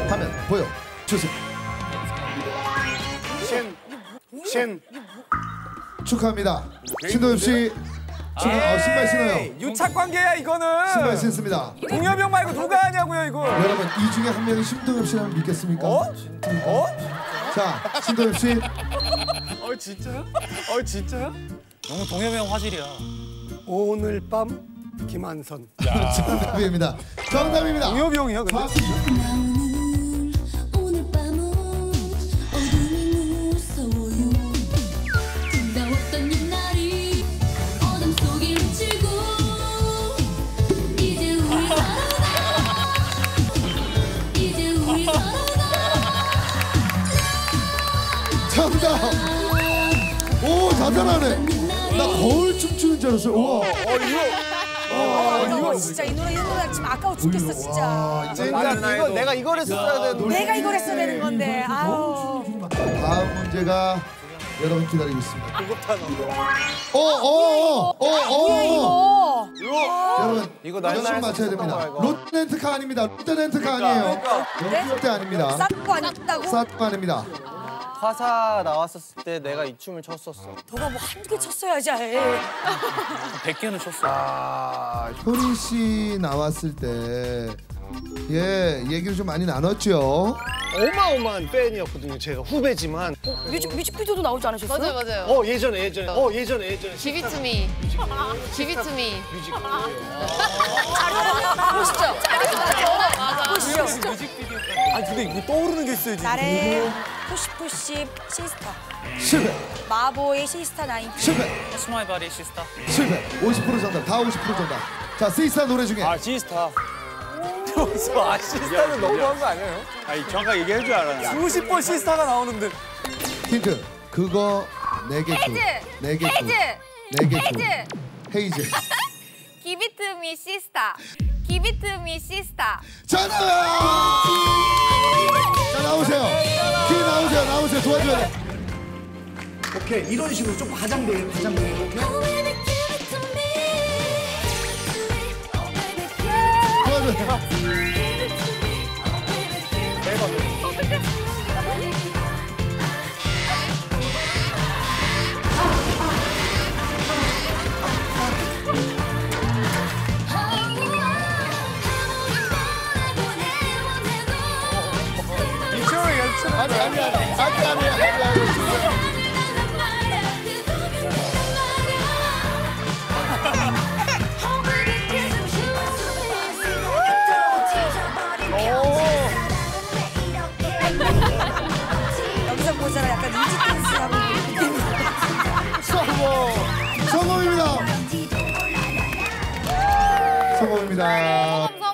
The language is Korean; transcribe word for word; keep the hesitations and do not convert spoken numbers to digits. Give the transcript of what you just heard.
화면 보여 주세요. 신. 신. 축하합니다. 신동엽 씨 축하. 어, 신발 신어요. 유착 관계야 이거는. 신발 신습니다. 동엽이 형 말고 누가 하냐고요 이거. 여러분 이 중에 한 명이 신동엽 씨라면 믿겠습니까? 어? 어? 자, 신동엽 씨. 어 진짜요? 어 진짜요? 너무 동엽이 형 화질이야. 오늘 밤 김한선. 정답입니다. 정답입니다. 동엽이 형이야 근데. 박수. 오늘 밤은 어둠이 무서워요. 뜨거웠던 옛날이 어둠 속에 묻히고 이제 우리 서로가 이제 우리 서로가 정답. 오, 자잘하네. 나 거울 춤추는 줄 알았어요. 우와. 어 이거. 어, 이거 진짜 이 노래 이 노래 지금 아까워 죽겠어 진짜. 진짜 이거 내가 이걸 했어야 되는데. 내가 이걸 했어야 되는 건데. 아우. 다음 문제가 여러분 기다리고 있습니다. 그것도 어, 어, 어, 어, 어. 이거. 여러분 이거 열심히 날날 맞춰야 썼던 거야, 됩니다. 이거. 롯데렌트카 아닙니다. 롯데렌트카 아니에요. 롯데 아닙니다. 싼거 아니었다고? 사거 아닙니다. 화사 나왔었을 때 내가 이 춤을 췄었어. 너가 뭐 한두 개 쳤어야지. 에이. 백 개는 쳤어. 아, 효린 씨 나왔을 때 예, 얘기를 좀 많이 나눴죠. 어마어마한 팬이었거든요. 제가 후배지만. 뮤직 뮤직비디오도 나오지 않으셨어요? 맞아요, 맞아요. 어 예전에 예전에. 어 예전에 예전에. Give it to me. Give it to me. 뮤직. 보시죠. 보시죠. 아 근데 이거 떠오르는 게 있어야지. 나래 푸시푸시 시스타. 실패, 마보의 시스타 나인. 실패, 스마일 바디 시스타. 실패. 오십 퍼센트 정답. 다 오십 퍼센트 정답. 자, 시스타 노래 중에 아 시스타. 여기서 아 시스타는 너무한 거 아니에요? 아니 정확하게 얘기할 줄 알아요. 수십 번 시스타가 나오는데. 힌트. 그거 네개 줘. 네개 줘. 네개 줘. 헤이즈. Give it to me, sister. Give it to me, sister. 정답! 자, 나오세요. 키 나오세요. 나오세요. 도와줘야 돼. 오케이 이런 식으로 좀 과장돼요. 과장돼요. Oh baby give it to me. Oh baby give it 도와줘야 돼. 이쪽을 열처럼. 아니, 아니, 아니. 아니, 아니, 아니, 아니. 여기서 보잖아 약간 이지 댄스하고. 성공! 성공입니다. 성공입니다.